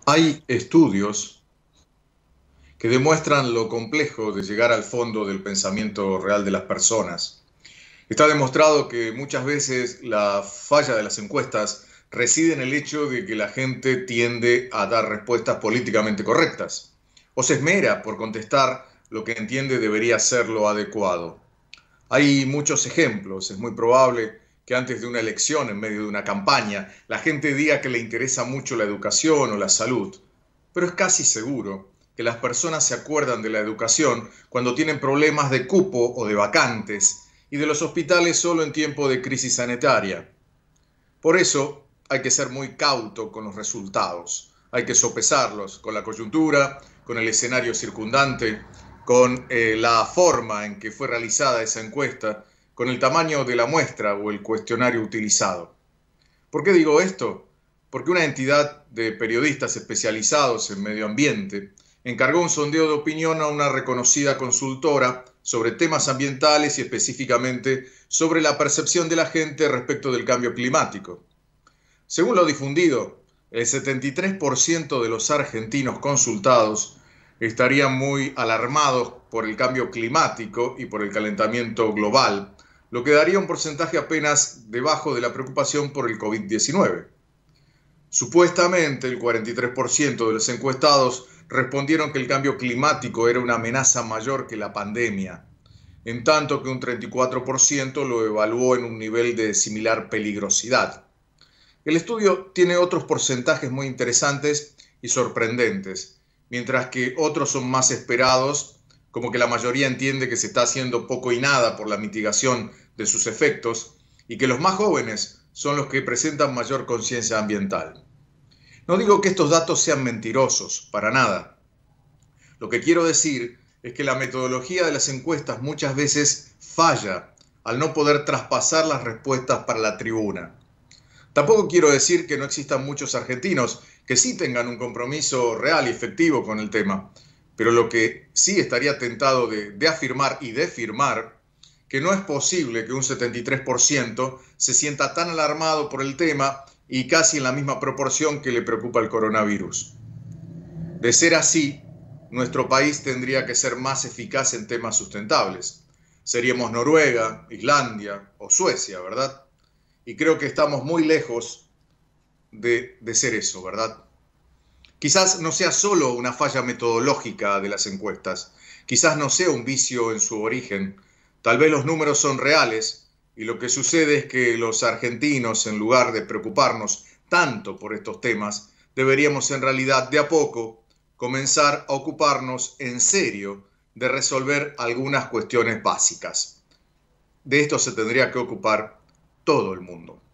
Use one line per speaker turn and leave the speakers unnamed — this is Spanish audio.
Hay estudios que demuestran lo complejo de llegar al fondo del pensamiento real de las personas. Está demostrado que muchas veces la falla de las encuestas reside en el hecho de que la gente tiende a dar respuestas políticamente correctas o se esmera por contestar lo que entiende debería ser lo adecuado. Hay muchos ejemplos. Es muy probable que antes de una elección, en medio de una campaña, la gente diga que le interesa mucho la educación o la salud, pero es casi seguro que las personas se acuerdan de la educación cuando tienen problemas de cupo o de vacantes y de los hospitales solo en tiempo de crisis sanitaria. Por eso hay que ser muy cauto con los resultados, hay que sopesarlos con la coyuntura, con el escenario circundante, con la forma en que fue realizada esa encuesta, con el tamaño de la muestra o el cuestionario utilizado. ¿Por qué digo esto? Porque una entidad de periodistas especializados en medio ambiente encargó un sondeo de opinión a una reconocida consultora sobre temas ambientales y específicamente sobre la percepción de la gente respecto del cambio climático. Según lo difundido, el 73% de los argentinos consultados estarían muy alarmados por el cambio climático y por el calentamiento global, lo que daría un porcentaje apenas debajo de la preocupación por el COVID-19. Supuestamente, el 43% de los encuestados respondieron que el cambio climático era una amenaza mayor que la pandemia, en tanto que un 34% lo evaluó en un nivel de similar peligrosidad. El estudio tiene otros porcentajes muy interesantes y sorprendentes, mientras que otros son más esperados, como que la mayoría entiende que se está haciendo poco y nada por la mitigación de sus efectos y que los más jóvenes son los que presentan mayor conciencia ambiental. No digo que estos datos sean mentirosos, para nada. Lo que quiero decir es que la metodología de las encuestas muchas veces falla al no poder traspasar las respuestas para la tribuna. Tampoco quiero decir que no existan muchos argentinos que sí tengan un compromiso real y efectivo con el tema, pero lo que sí estaría tentado de afirmar y de firmar, que no es posible que un 73% se sienta tan alarmado por el tema y casi en la misma proporción que le preocupa el coronavirus. De ser así, nuestro país tendría que ser más eficaz en temas sustentables. Seríamos Noruega, Islandia o Suecia, ¿verdad? Y creo que estamos muy lejos de ser eso, ¿verdad? Quizás no sea solo una falla metodológica de las encuestas, quizás no sea un vicio en su origen, tal vez los números son reales y lo que sucede es que los argentinos, en lugar de preocuparnos tanto por estos temas, deberíamos en realidad de a poco comenzar a ocuparnos en serio de resolver algunas cuestiones básicas. De esto se tendría que ocupar todo el mundo.